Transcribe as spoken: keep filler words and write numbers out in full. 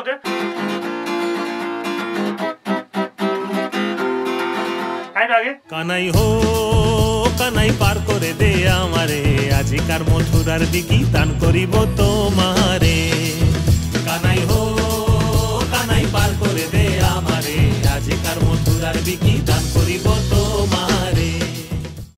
তোকে আগে কানাই হো কানাই পার করে দে আমারে আজিকার মথুরার দিকি দান করিব তোমারে কানাই হো কানাই পার করে দে আমারে আজিকার মথুরার দিকি দান